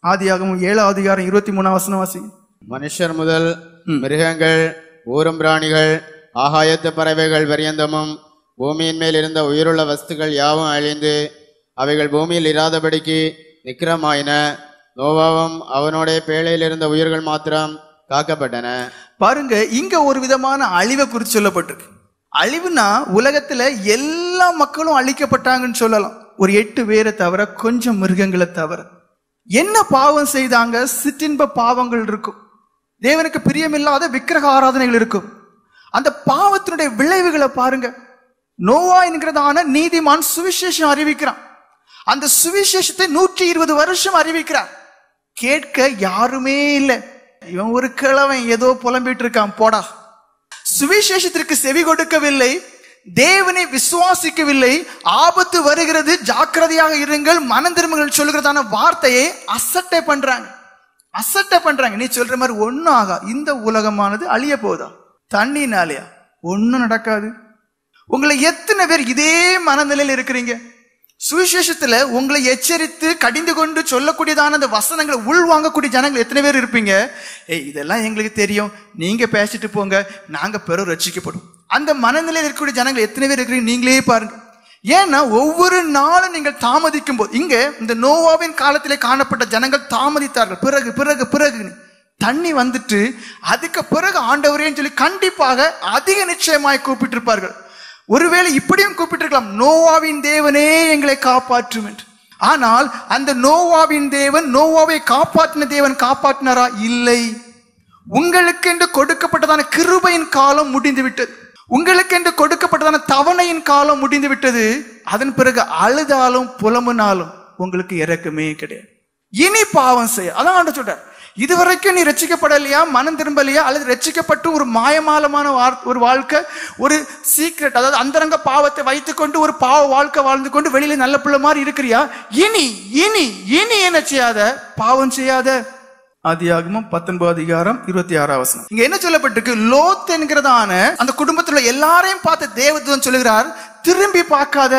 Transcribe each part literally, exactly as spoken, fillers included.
ஆதியாகமம் ஏழாம் அதிகாரம் இருபத்தி மூணாம் வசனம் வாசிங்க. மனுஷர் முதல் மிருகங்கள், ஊரும் பிராணிகள், ஆகாயத்து பறவைகள் பரியந்தமும் பூமியின் மேல் இருந்த உயிருள்ள வஸ்துக்கள் யாவும் அழிந்து அவைகள் பூமியில் இராதபடிக்கு நிக்கிரமாயின. நோவாவும் அவனோட பேழையில் இருந்த உயிர்கள் மாத்திரம் காக்கப்பட்டன. பாருங்க, இங்க ஒரு விதமான அழிவை குறித்து சொல்லப்பட்டிருக்கு. அழிவுனா உலகத்துல எல்லா மக்களும் அழிக்கப்பட்டாங்கன்னு சொல்லலாம், ஒரு எட்டு பேரை தவிர, கொஞ்சம் மிருகங்களை தவிர. என்ன பாவம் செய்தாங்க? சிற்றின்ப பாவங்கள் இருக்கும், தேவனுக்கு பிரியமில்லாத விக்கிரக ஆராதனைகள் இருக்கும். அந்த பாவத்தினுடைய விளைவுகளை பாருங்க. நோவா என்கிறதான நீதிமான் சுவிசேஷம் அறிவிக்கிறான். அந்த சுவிசேஷத்தை நூற்றி இருபது வருஷம் அறிவிக்கிறார். கேட்க யாருமே இல்லை. இவன் ஒரு கிழவன் ஏதோ புலம்பிட்டு இருக்கான், போடா. சுவிசேஷத்திற்கு செவி கொடுக்கவில்லை, தேவனை விசுவாசிக்கவில்லை. ஆபத்து வருகிறது, ஜாக்கிரதையாக இருங்கள், மனம் திரும்புங்கள் சொல்லுகிறதான வார்த்தையை அசட்டை பண்றாங்க, அசட்டை பண்றாங்க. நீ சொல்ற மாதிரி ஒன்னும் ஆகா. இந்த உலகமானது அழிய போதா? தண்ணினாலயா? ஒன்னும் நடக்காது. உங்களை எத்தனை பேர் இதே மனநிலையில் இருக்கிறீங்க? சுவிசேஷத்துல உங்களை எச்சரித்து கடிந்து கொண்டு சொல்லக்கூடியதான அந்த வசனங்களை உள் வாங்கக்கூடிய ஜனங்கள் எத்தனை பேர் இருப்பீங்க? ஏய், இதெல்லாம் எங்களுக்கு தெரியும், நீங்க பேசிட்டு போங்க, நாங்க பெரும் ரட்சிக்கப்படும். அந்த மனநிலையில் இருக்கக்கூடிய ஜனங்கள் எத்தனை பேர் இருக்கிறீங்க நீங்களே பாருங்க. ஏன்னா ஒவ்வொரு நாளும் நீங்கள் தாமதிக்கும் போது, இங்க இந்த நோவாவின் காலத்திலே காணப்பட்ட ஜனங்கள் தாமதித்தார்கள். பிறகு பிறகு பிறகு தண்ணி வந்துட்டு அதுக்கு பிறகு ஆண்டவரேன்னு சொல்லி கண்டிப்பாக அதிக நிச்சயமாய் கூப்பிட்டு இருப்பார்கள். ஒருவேளை இப்படியும் கூப்பிட்டிருக்கலாம், நோவாவின் தேவனே எங்களை காப்பாற்றும் என்று. ஆனால் அந்த நோவாவின் தேவன் நோவாவை காப்பாற்றின தேவன் காப்பாற்றினாரா? இல்லை. உங்களுக்கு என்று கொடுக்கப்பட்டதான கிருபையின் காலம் முடிந்து விட்டது. உங்களுக்கு என்று கொடுக்கப்பட்டதான தவணையின் காலம் முடிந்து விட்டது. அதன் பிறகு அழுதாலும் புலம்புனாலும் உங்களுக்கு இரக்கமே கிடையாது. இனி பாவம் செய்ய, அதான் ஆண்டவர் சொல்றார். இதுவரைக்கும் நீ ரட்சிக்கப்படலையா, மனம் திரும்பலையா, அல்லது ரட்சிக்கப்பட்டு ஒரு மாயமாலமான ஒரு வாழ்க்கை, ஒரு சீக்ரெட், அதாவது அந்தரங்க பாவத்தை வைத்துக்கொண்டு ஒரு பாவ வாழ்க்கை வாழ்ந்து கொண்டு வெளியில நல்ல பிள்ளை மாதிரி இருக்கிறியா? இனி இனி இனி என்ன செய்யாத? பாவம் செய்யாத. ஆதியாகமம் பத்தொன்பது அதிகாரம் இருபத்தி ஆறாம் வசனம். இங்க என்ன சொல்லப்பட்டிருக்கு? லோத் என்கிறதான அந்த குடும்பத்துல எல்லாரையும் பார்த்து தேவதூதன் சொல்லுகிறார், திரும்பி பார்க்காத.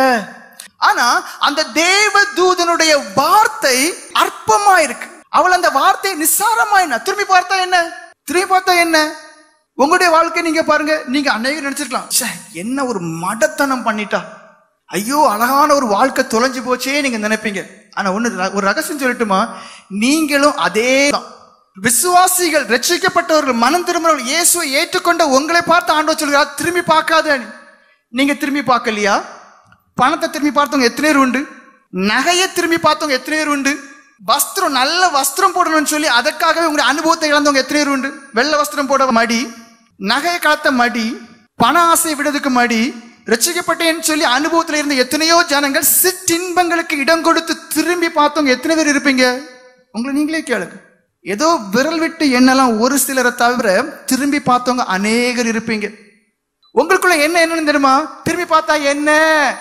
ஆனா அந்த தேவதூதனுடைய வார்த்தை அற்பமா இருக்கு. அவள் அந்த வார்த்தை நிசாரமா என்ன? திரும்பி பார்த்தா என்ன? திரும்பி பார்த்தா என்ன? உங்களுடைய வாழ்க்கை நீங்க பாருங்க. நீங்க அநேகம் நினைச்சிருக்கலாம், என்ன ஒரு மடத்தனம் பண்ணிட்டா, ஐயோ அழகான ஒரு வாழ்க்கை தொலைஞ்சு போச்சே நீங்க நினைப்பீங்க. ஆனா ஒண்ணு, ஒரு ரகசியம் சொல்லட்டுமா? நீங்களும் அதே தான். விசுவாசிகள், ரட்சிக்கப்பட்டவர்கள், மனம் திரும்புறவர்கள், இயேசுவை ஏற்றுக்கொண்ட உங்களை பார்த்து ஆண்டவர் சொல்கிறார், திரும்பி பார்க்காத. நீங்க திரும்பி பார்க்கலையா? பணத்தை திரும்பி பார்த்தவங்க எத்தனை பேர் உண்டு? நகையை திரும்பி பார்த்தவங்க எத்தனை பேர் உண்டு? வஸ்திரம், நல்ல வஸ்திரம் போடணும்னு சொல்லி அதற்காகவே உங்களுடைய அனுபவத்தை இழந்தவங்க எத்தனை பேர் உண்டு? வெள்ளை வஸ்திரம் போட மடி, நகையை கலத்த மடி, பண ஆசை விடுறதுக்கு மடி, ரட்சிக்கப்பட்டேன்னு சொல்லி அனுபவத்தில் இருந்த எத்தனையோ ஜனங்கள் சிற்றின்பங்களுக்கு இடம் கொடுத்து திரும்பி பார்த்தவங்க எத்தனை பேர் இருப்பீங்க? உங்களை நீங்களே கேளுங்க. ஏதோ விரல் விட்டு எண்ணலாம் ஒரு சிலரை தவிர திரும்பி பார்த்தவங்க அநேகர் இருப்பீங்க. உங்களுக்குள்ள என்ன என்னன்னு தெரியுமா? திரும்பி பார்த்தா என்ன?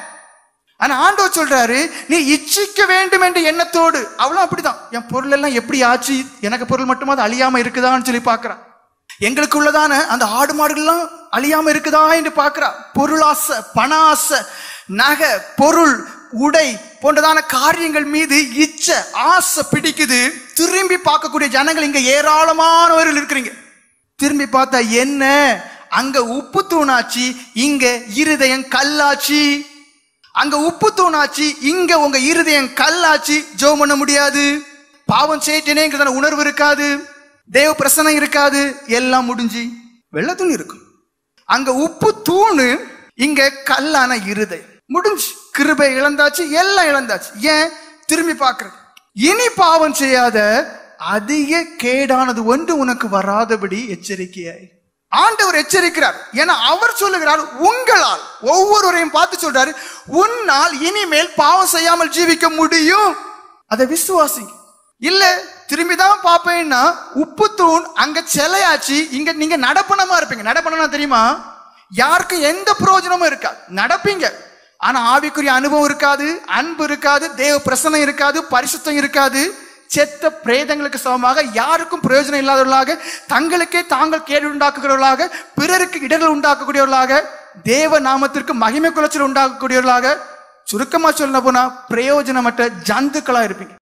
ஆனா ஆண்டவர் சொல்றாரு, நீ இச்சிக்க வேண்டும் என்ற எண்ணத்தோடு. அவளும் அப்படிதான், என் பொருள் எல்லாம் எப்படி ஆச்சு, எனக்கு பொருள் மட்டுமா அது அழியாம இருக்குதான்னு சொல்லி பாக்குறான். எங்களுக்கு உள்ளதான அந்த ஆடு மாடுகள்லாம் அழியாம இருக்குதா என்று பாக்குறா. பொருளாசை, பண ஆசை, நகை, பொருள், உடை போன்றதான காரியங்கள் மீது இச்ச ஆசை பிடிக்குது. திரும்பி பார்க்கக்கூடிய ஜனங்கள் இங்க ஏராளமானவர்கள் இருக்கிறீங்க. திரும்பி பார்த்தா என்ன? அங்க உப்பு தூணாச்சு, இங்க இருதயம் கல்லாச்சு. அங்க உப்பு தூணாச்சு, இங்க உங்க இருதயம் கல்லாச்சு. ஜெபம் பண்ண முடியாது, பாவம் செய்யட்டேனேங்கிறதான உணர்வு இருக்காது, தேவ பிரசன்னம் இருக்காது, எல்லாம் முடிஞ்சு வெள்ளை தூண் இருக்கும். அங்க உப்பு தூணு, இங்க கல்லான இருதயம். முடிஞ்சு, கிருபை இழந்தாச்சு, எல்லாம் இழந்தாச்சு. ஏன்? திரும்பி பார்க்கறது. இனி பாவம் செய்யாத, அதிக கேடானது ஒன்று உனக்கு வராதபடி எச்சரிக்கையாய். ஆண்டவர் எச்சரிக்கிறார். ஏன்னா அவர் சொல்லுகிறார், உங்களால், ஒவ்வொருவரையும் பார்த்து சொல்றாரு, உன்னால் இனிமேல் பாவம் செய்யாமல் ஜீவிக்க முடியும். அதை விசுவாசி. இல்ல திரும்பிதான் பாப்பேன்னா உப்பு தூண் அங்க சிலையாச்சு, இங்க நீங்க நடப்பணமா இருப்பீங்க. நடப்பணம்னா தெரியுமா? யாருக்கும் எந்த பிரயோஜனமும் இருக்காது. நடப்பீங்க, ஆனா ஆவிக்குரிய அனுபவம் இருக்காது, அன்பு இருக்காது, தேவ பிரசன்னம் இருக்காது, பரிசுத்தம் இருக்காது. செத்த பிரேதங்களுக்கு சமமாக, யாருக்கும் பிரயோஜனம் இல்லாதவர்களாக, தங்களுக்கே தாங்கள் கேடு உண்டாக்குகிறவர்களாக, பிறருக்கு இடர்கள் உண்டாக்கக்கூடியவர்களாக, தேவ நாமத்திற்கு மகிமை குலைச்சல் உண்டாக்கக்கூடியவர்களாக, சுருக்கமா சொல்ல போனா பிரயோஜனமற்ற ஜந்துக்களா இருப்பீங்க.